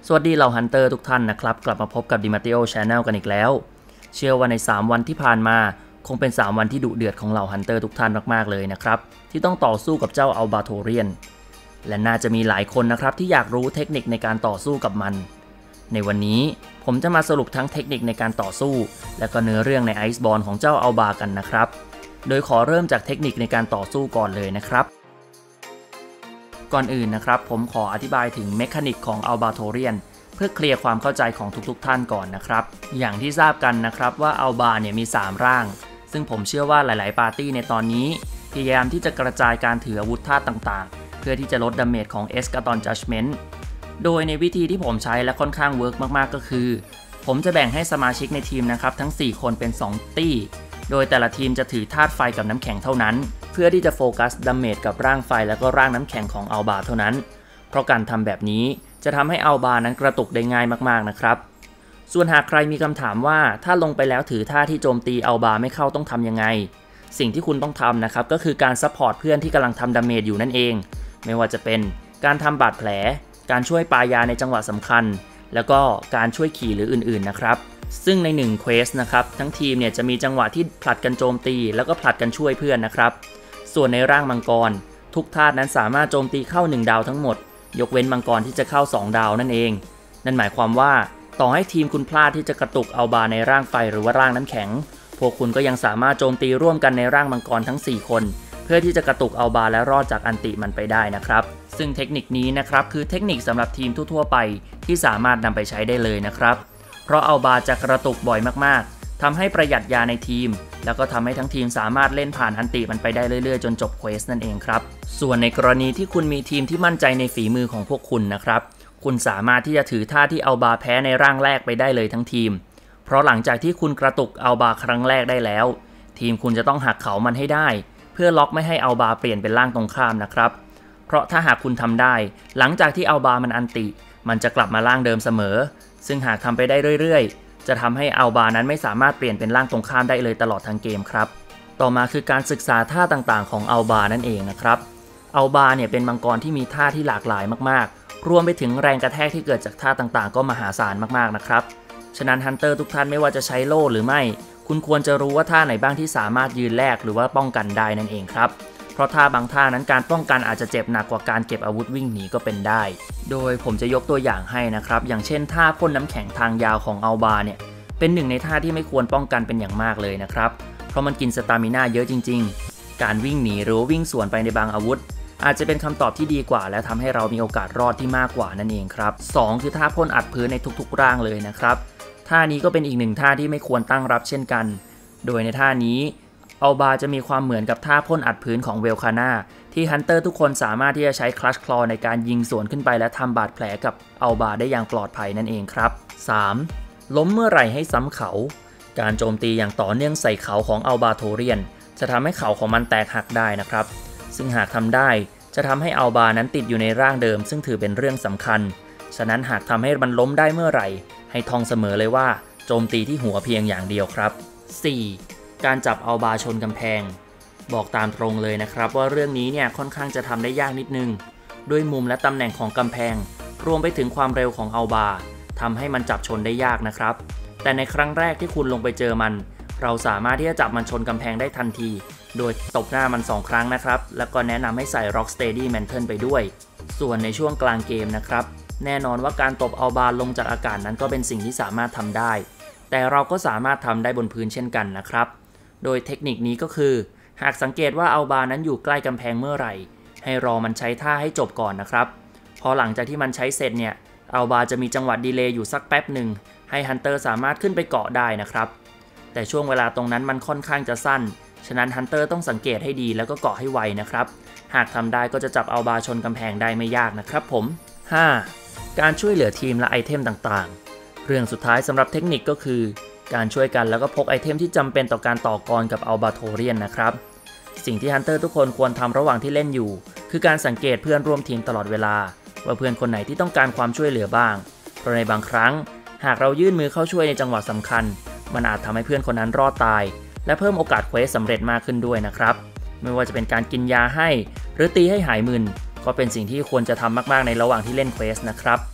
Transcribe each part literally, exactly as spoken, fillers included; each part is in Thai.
สวัสดีเหล่าฮันเตอร์ทุกท่านนะครับกลับมาพบกับ Dimatteo Channel กันอีกแล้วเชื่อว่าในสามวันที่ผ่านมาคงเป็นสามวันที่ดุเดือดของเหล่าฮันเตอร์ทุกท่านมากๆเลยนะครับที่ต้องต่อสู้กับเจ้าอัลบาโทเรียนและน่าจะมีหลายคนนะครับที่อยากรู้เทคนิคในการต่อสู้กับมันในวันนี้ผมจะมาสรุปทั้งเทคนิคในการต่อสู้และก็เนื้อเรื่องในไอซ์บอลของเจ้าอัลบากันนะครับโดยขอเริ่มจากเทคนิคในการต่อสู้ก่อนเลยนะครับก่อนอื่นนะครับผมขออธิบายถึงเมคานิกของอัลบาโทเรียนเพื่อเคลียร์ความเข้าใจของทุกๆท่านก่อนนะครับอย่างที่ทราบกันนะครับว่าอัลบาเนี่ยมีสามร่างซึ่งผมเชื่อว่าหลายๆปาร์ตี้ในตอนนี้พยายามที่จะกระจายการถืออาวุธธาตุต่างๆเพื่อที่จะลดดาเมจของเอสกาตอนจัดเมนต์โดยในวิธีที่ผมใช้และค่อนข้างเวิร์กมากๆก็คือผมจะแบ่งให้สมาชิกในทีมนะครับทั้งสี่คนเป็นสองตี้โดยแต่ละทีมจะถือธาตุไฟกับน้ำแข็งเท่านั้นเพื่อที่จะโฟกัสดาเมจกับร่างไฟแล้วก็ร่างน้ำแข็งของอัลบาเท่านั้นเพราะการทำแบบนี้จะทำให้อัลบานั้นกระตุกได้ง่ายมากๆนะครับส่วนหากใครมีคำถามว่าถ้าลงไปแล้วถือท่าที่โจมตีอัลบาไม่เข้าต้องทำยังไงสิ่งที่คุณต้องทำนะครับก็คือการซัพพอร์ตเพื่อนที่กำลังทำดาเมจอยู่นั่นเองไม่ว่าจะเป็นการทำบาดแผลการช่วยปายาในจังหวะสำคัญแล้วก็การช่วยขี่หรืออื่นๆนะครับซึ่งในหนึ่งเควสนะครับทั้งทีมเนี่ยจะมีจังหวะที่ผลัดกันโจมตีแล้วก็ผลัดกันช่วยเพื่อนนะครับส่วนในร่างมังกรทุกธาตุนั้นสามารถโจมตีเข้าหนึ่งดาวทั้งหมดยกเว้นมังกรที่จะเข้าสองดาวนั่นเองนั่นหมายความว่าต่อให้ทีมคุณพลาดที่จะกระตุกอัลบาในร่างไฟหรือว่าร่างน้ำแข็งพวกคุณก็ยังสามารถโจมตีร่วมกันในร่างมังกรทั้งสี่คนเพื่อที่จะกระตุกอัลบาและรอดจากอันติมันไปได้นะครับซึ่งเทคนิคนี้นะครับคือเทคนิคสำหรับทีมทั่วๆไปที่สามารถนำไปใช้ได้เลยนะครับเพราะอัลบาจะกระตุกบ่อยมากๆทำให้ประหยัดยาในทีมแล้วก็ทำให้ทั้งทีมสามารถเล่นผ่านอันติมันไปได้เรื่อยๆจนจบเควสนั่นเองครับส่วนในกรณีที่คุณมีทีมที่มั่นใจในฝีมือของพวกคุณนะครับคุณสามารถที่จะถือท่าที่อัลบาแพ้ในร่างแรกไปได้เลยทั้งทีมเพราะหลังจากที่คุณกระตุกอัลบาครั้งแรกได้แล้วทีมคุณจะต้องหักเขามันให้ได้เพื่อล็อกไม่ให้อัลบาเปลี่ยนเป็นร่างตรงข้ามนะครับเพราะถ้าหากคุณทำได้หลังจากที่อัลบามันอันติมันจะกลับมาร่างเดิมเสมอซึ่งหากทำไปได้เรื่อยๆจะทำให้อัลบานั้นไม่สามารถเปลี่ยนเป็นร่างตรงข้ามได้เลยตลอดทั้งเกมครับต่อมาคือการศึกษาท่าต่างๆของอัลบานั่นเองนะครับอัลบาเนี่ยเป็นมังกรที่มีท่าที่หลากหลายมากๆรวมไปถึงแรงกระแทกที่เกิดจากท่าต่างๆก็มหาศาลมากๆนะครับฉะนั้นฮันเตอร์ทุกท่านไม่ว่าจะใช้โล่หรือไม่คุณควรจะรู้ว่าท่าไหนบ้างที่สามารถยืนแลกหรือว่าป้องกันได้นั่นเองครับเพราะท่าบางท่านั้นการป้องกันอาจจะเจ็บหนักกว่าการเก็บอาวุธวิ่งหนีก็เป็นได้โดยผมจะยกตัวอย่างให้นะครับอย่างเช่นท่าพ่นน้ำแข็งทางยาวของอัลบาเนี่ยเป็นหนึ่งในท่าที่ไม่ควรป้องกันเป็นอย่างมากเลยนะครับเพราะมันกินสตามิน่าเยอะจริงๆการวิ่งหนีหรือวิ่งสวนไปในบางอาวุธอาจจะเป็นคำตอบที่ดีกว่าและทำให้เรามีโอกาสรอดที่มากกว่านั่นเองครับสองคือท่าพ่นอัดพื้นในทุกๆร่างเลยนะครับท่านี้ก็เป็นอีกหนึ่งท่าที่ไม่ควรตั้งรับเช่นกันโดยในท่านี้อัลบาจะมีความเหมือนกับท่าพ่นอัดพื้นของเวลคาน่าที่ฮันเตอร์ทุกคนสามารถที่จะใช้คลัชคลอในการยิงสวนขึ้นไปและทำบาดแผลกับอัลบาได้อย่างปลอดภัยนั่นเองครับสามล้มเมื่อไหร่ให้ซ้ำเขาการโจมตีอย่างต่อเนื่องใส่เขาของอัลบาโทเรียนจะทำให้เขาของมันแตกหักได้นะครับซึ่งหากทำได้จะทำให้อัลบานั้นติดอยู่ในร่างเดิมซึ่งถือเป็นเรื่องสำคัญฉะนั้นหากทำให้มันล้มได้เมื่อไหร่ให้ท่องเสมอเลยว่าโจมตีที่หัวเพียงอย่างเดียวครับสี่การจับอัลบาชนกำแพงบอกตามตรงเลยนะครับว่าเรื่องนี้เนี่ยค่อนข้างจะทำได้ยากนิดนึงด้วยมุมและตำแหน่งของกำแพงรวมไปถึงความเร็วของอัลบาทำให้มันจับชนได้ยากนะครับแต่ในครั้งแรกที่คุณลงไปเจอมันเราสามารถที่จะจับมันชนกำแพงได้ทันทีโดยตบหน้ามันสองครั้งนะครับแล้วก็แนะนำให้ใส่ Rock Steady Mantle ไปด้วยส่วนในช่วงกลางเกมนะครับแน่นอนว่าการตบอัลบาลงจากอากาศนั้นก็เป็นสิ่งที่สามารถทำได้แต่เราก็สามารถทำได้บนพื้นเช่นกันนะครับโดยเทคนิคนี้ก็คือหากสังเกตว่าอัลบานั้นอยู่ใกล้กำแพงเมื่อไหร่ให้รอมันใช้ท่าให้จบก่อนนะครับพอหลังจากที่มันใช้เสร็จเนี่ยอัลบาจะมีจังหวะดีเลย์อยู่สักแป๊บหนึ่งให้ฮันเตอร์สามารถขึ้นไปเกาะได้นะครับแต่ช่วงเวลาตรงนั้นมันค่อนข้างจะสั้นฉะนั้นฮันเตอร์ต้องสังเกตให้ดีแล้วก็เกาะให้ไวนะครับหากทำได้ก็จะจับอัลบาชนกำแพงได้ไม่ยากนะครับผม ห้า การช่วยเหลือทีมและไอเทมต่างๆเรื่องสุดท้ายสำหรับเทคนิคก็คือการช่วยกันแล้วก็พกไอเทมที่จำเป็นต่อการต่อกรกับอัลบาโทเรียนนะครับสิ่งที่ฮันเตอร์ทุกคนควรทำระหว่างที่เล่นอยู่คือการสังเกตเพื่อนร่วมทีมตลอดเวลาว่าเพื่อนคนไหนที่ต้องการความช่วยเหลือบ้างเพราะในบางครั้งหากเรายื่นมือเข้าช่วยในจังหวะสำคัญมันอาจทำให้เพื่อนคนนั้นรอดตายและเพิ่มโอกาสเควสสำเร็จมากขึ้นด้วยนะครับไม่ว่าจะเป็นการกินยาให้หรือตีให้หายมึนก็เป็นสิ่งที่ควรจะทำมากๆในระหว่างที่เล่นเควสนะครับ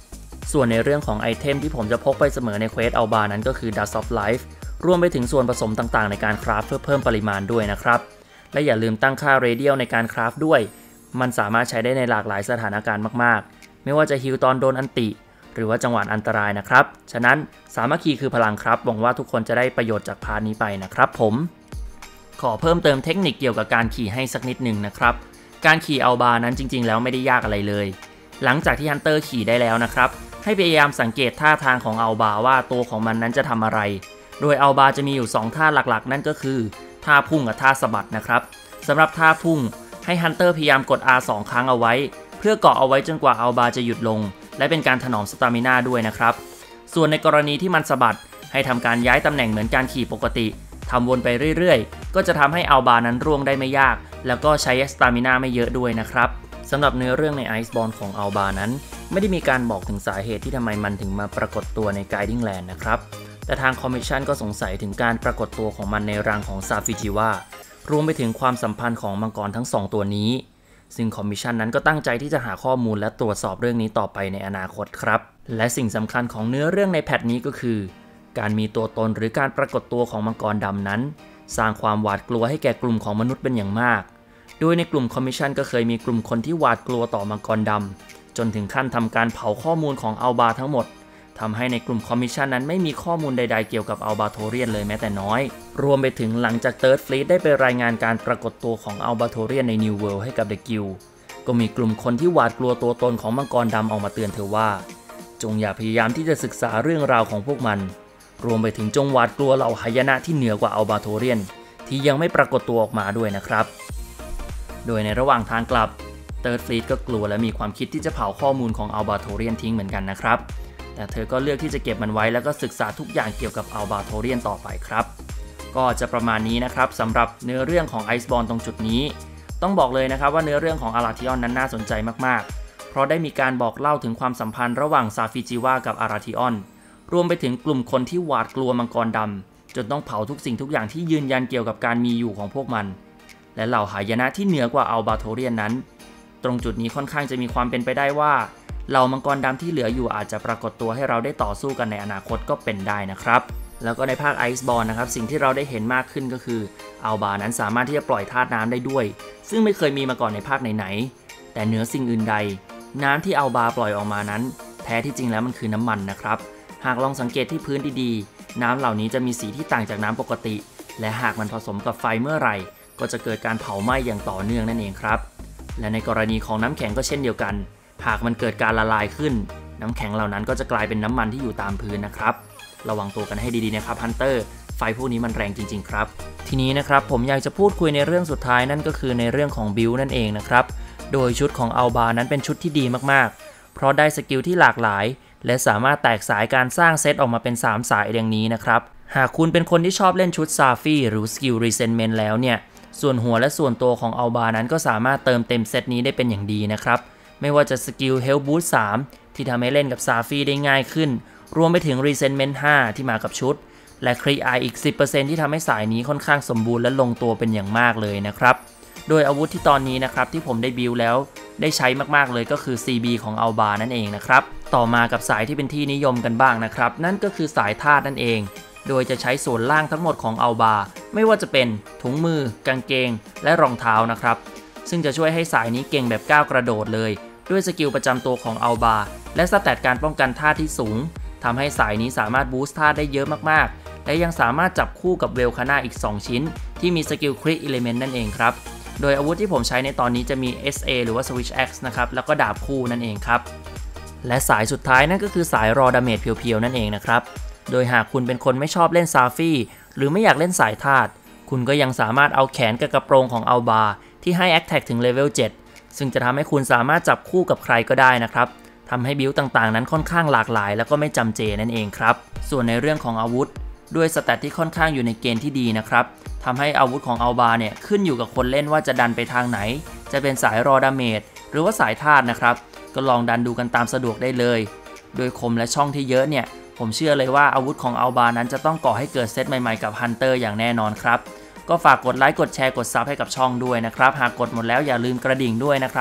ส่วนในเรื่องของไอเทมที่ผมจะพกไปเสมอในเควสอัลบานั้นก็คือ Dust of Life รวมไปถึงส่วนผสมต่างๆในการคราฟเพื่อเพิ่มปริมาณด้วยนะครับและอย่าลืมตั้งค่าเรเดียลในการคราฟด้วยมันสามารถใช้ได้ในหลากหลายสถานการณ์มากๆไม่ว่าจะฮิลตอนโดนอันติหรือว่าจังหวะอันตรายนะครับฉะนั้นสามัคคีคือพลังครับหวังว่าทุกคนจะได้ประโยชน์จากพาร์ทนี้ไปนะครับผมขอเพิ่มเติมเทคนิคเกี่ยวกับการขี่ให้สักนิดหนึ่งนะครับการขี่อัลบานั้นจริงๆแล้วไม่ได้ยากอะไรเลยหลังจากที่ฮันเตอร์ขี่ได้แล้วนะครับให้พยายามสังเกตท่าทางของอัลบาว่าตัวของมันนั้นจะทำอะไรโดยอัลบาจะมีอยู่สองท่าหลักๆนั่นก็คือท่าพุ่งกับท่าสะบัดนะครับสำหรับท่าพุ่งให้ฮันเตอร์พยายามกด อาร์ สอง ครั้งเอาไว้เพื่อเกาะเอาไว้จนกว่าอัลบาจะหยุดลงและเป็นการถนอมสตามิน่าด้วยนะครับส่วนในกรณีที่มันสะบัดให้ทำการย้ายตำแหน่งเหมือนการขี่ปกติทำวนไปเรื่อยๆก็จะทำให้อัลบานั้นร่วงได้ไม่ยากแล้วก็ใช้สตามิน่าไม่เยอะด้วยนะครับสำหรับเนื้อเรื่องใน Iceborne ของอัลบานั้นไม่ได้มีการบอกถึงสาเหตุที่ทำไมมันถึงมาปรากฏตัวใน Guiding Land นะครับแต่ทางคอมมิชชั่นก็สงสัยถึงการปรากฏตัวของมันในรังของซาฟิจิวารวมไปถึงความสัมพันธ์ของมังกรทั้งสองตัวนี้ซึ่งคอมมิชชั่นนั้นก็ตั้งใจที่จะหาข้อมูลและตรวจสอบเรื่องนี้ต่อไปในอนาคตครับและสิ่งสำคัญของเนื้อเรื่องในแพทนี้ก็คือการมีตัวตนหรือการปรากฏตัวของมังกรดำนั้นสร้างความหวาดกลัวให้แก่กลุ่มของมนุษย์เป็นอย่างมากโดยในกลุ่มคอมมิชชั่นก็เคยมีกลุ่มคนที่หวาดกลัวต่อมังกรดำจนถึงขั้นทำการเผาข้อมูลของอัลบาทั้งหมดทำให้ในกลุ่มคอมมิชชั่นนั้นไม่มีข้อมูลใดๆเกี่ยวกับอัลบาโทเรียนเลยแม้แต่น้อยรวมไปถึงหลังจาก Third Fleet ได้ไปรายงานการปรากฏตัวของอัลบาโทเรียนใน New World ให้กับ The Guild ก็มีกลุ่มคนที่หวาดกลัวตัวตนของมังกรดำออกมาเตือนเธอว่าจงอย่าพยายามที่จะศึกษาเรื่องราวของพวกมันรวมไปถึงจงหวาดกลัวเหล่าหายนะที่เหนือกว่าอัลบาโทเรียนที่ยังไม่ปรากฏตัวออกมาด้วยนะครับโดยในระหว่างทางกลับ Third Fleet ก็กลัวและมีความคิดที่จะเผาข้อมูลของอัลบาโทเรียนทิ้งเหมือนกันนะครับแต่เธอก็เลือกที่จะเก็บมันไว้แล้วก็ศึกษาทุกอย่างเกี่ยวกับอัลบาโทเรียนต่อไปครับก็จะประมาณนี้นะครับสำหรับเนื้อเรื่องของ Iceborne ตรงจุดนี้ต้องบอกเลยนะครับว่าเนื้อเรื่องของอาราธิออนนั้นน่าสนใจมากๆเพราะได้มีการบอกเล่าถึงความสัมพันธ์ระหว่างซาฟิจิวากับอาราธิออนรวมไปถึงกลุ่มคนที่หวาดกลัวมังกรดำจนต้องเผาทุกสิ่งทุกอย่างที่ยืนยันเกี่ยวกับการมีอยู่ของพวกมันและเหล่าหายนะที่เหนือกว่าอัลบาโทเรียนนั้นตรงจุดนี้ค่อนข้างจะมีความเป็นไปได้ว่าเหล่ามังกรดำที่เหลืออยู่อาจจะปรากฏตัวให้เราได้ต่อสู้กันในอนาคตก็เป็นได้นะครับแล้วก็ในภาค Iceborne นะครับสิ่งที่เราได้เห็นมากขึ้นก็คืออัลบานั้นสามารถที่จะปล่อยธาตุน้ำได้ด้วยซึ่งไม่เคยมีมาก่อนในภาคไหนๆแต่เหนือสิ่งอื่นใดน้ำที่อัลบาปล่อยออกมานั้นแท้ที่จริงแล้วมันคือน้ำมันนะครับหากลองสังเกตที่พื้นดีๆน้ำเหล่านี้จะมีสีที่ต่างจากน้ำปกติและหากมันผสมกับไฟเมื่อไหร่ก็จะเกิดการเผาไหม้อย่างต่อเนื่องนั่นเองครับและในกรณีของน้ำแข็งก็เช่นเดียวกันหากมันเกิดการละลายขึ้นน้ำแข็งเหล่านั้นก็จะกลายเป็นน้ำมันที่อยู่ตามพื้นนะครับระวังตัวกันให้ดีๆนะครับฮันเตอร์ไฟพวกนี้มันแรงจริงๆครับทีนี้นะครับผมอยากจะพูดคุยในเรื่องสุดท้ายนั่นก็คือในเรื่องของบิลด์นั่นเองนะครับโดยชุดของอัลบานั้นเป็นชุดที่ดีมากๆเพราะได้สกิลที่หลากหลายและสามารถแตกสายการสร้างเซตออกมาเป็นสามสายดังนี้นะครับหากคุณเป็นคนที่ชอบเล่นชุดซาฟีหรือสกิลรีเซนเมนต์แล้วเนี่ยส่วนหัวและส่วนตัวของอัลบานั้นก็สามารถเติมเต็มเซตนี้ได้เป็นอย่างดีนะครับไม่ว่าจะสกิล Health Boost สามที่ทำให้เล่นกับซาฟีได้ง่ายขึ้นรวมไปถึง Resentment ห้าที่มากับชุดและครีไออีก สิบเปอร์เซ็นต์ ที่ทำให้สายนี้ค่อนข้างสมบูรณ์และลงตัวเป็นอย่างมากเลยนะครับโดยอาวุธที่ตอนนี้นะครับที่ผมได้บิลแล้วได้ใช้มากๆเลยก็คือ ซี บี ของอัลบานั่นเองนะครับต่อมากับสายที่เป็นที่นิยมกันบ้างนะครับนั่นก็คือสายธาตุนั่นเองโดยจะใช้ส่วนล่างทั้งหมดของอัลบาไม่ว่าจะเป็นถุงมือกางเกงและรองเท้านะครับซึ่งจะช่วยให้สายนี้เก่งแบบก้าวกระโดดเลยด้วยสกิลประจำตัวของอัลบาและสแตทการป้องกันธาตุที่สูงทำให้สายนี้สามารถบูสต์ธาตุได้เยอะมากๆและยังสามารถจับคู่กับเวลคาน่าอีกสองชิ้นที่มีสกิลคริอิเลเมนต์นั่นเองครับโดยอาวุธที่ผมใช้ในตอนนี้จะมี เอส เอ หรือว่า Switch Axe นะครับแล้วก็ดาบคู่นั่นเองครับและสายสุดท้ายนั่นก็คือสายรอดาเมจเพียวๆนั่นเองนะครับโดยหากคุณเป็นคนไม่ชอบเล่นซาฟี่หรือไม่อยากเล่นสายธาตุคุณก็ยังสามารถเอาแขนกับกระโปรงของอัลบาที่ให้ Attack ถึงเลเวลเจ็ดซึ่งจะทำให้คุณสามารถจับคู่กับใครก็ได้นะครับทำให้บิลด์ต่างๆนั้นค่อนข้างหลากหลายแล้วก็ไม่จำเจนั่นเองครับส่วนในเรื่องของอาวุธด้วยสแตทที่ค่อนข้างอยู่ในเกณฑ์ที่ดีนะครับทำให้อาวุธของอัลบาเนี่ยขึ้นอยู่กับคนเล่นว่าจะดันไปทางไหนจะเป็นสายรอดาเมจหรือว่าสายธาตุนะครับก็ลองดันดูกันตามสะดวกได้เลยโดยคมและช่องที่เยอะเนี่ยผมเชื่อเลยว่าอาวุธของอัลบานั้นจะต้องก่อให้เกิดเซตใหม่ๆกับฮันเตอร์อย่างแน่นอนครับก็ฝากกดไลค์กดแชร์กดซับให้กับช่องด้วยนะครับหากกดหมดแล้วอย่าลืมกระดิ่งด้วยนะครับ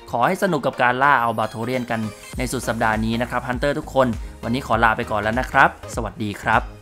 ขอให้สนุกกับการล่าอัลบาโทเรียนกันในสุดสัปดาห์นี้นะครับฮันเตอร์ทุกคนวันนี้ขอลาไปก่อนแล้วนะครับสวัสดีครับ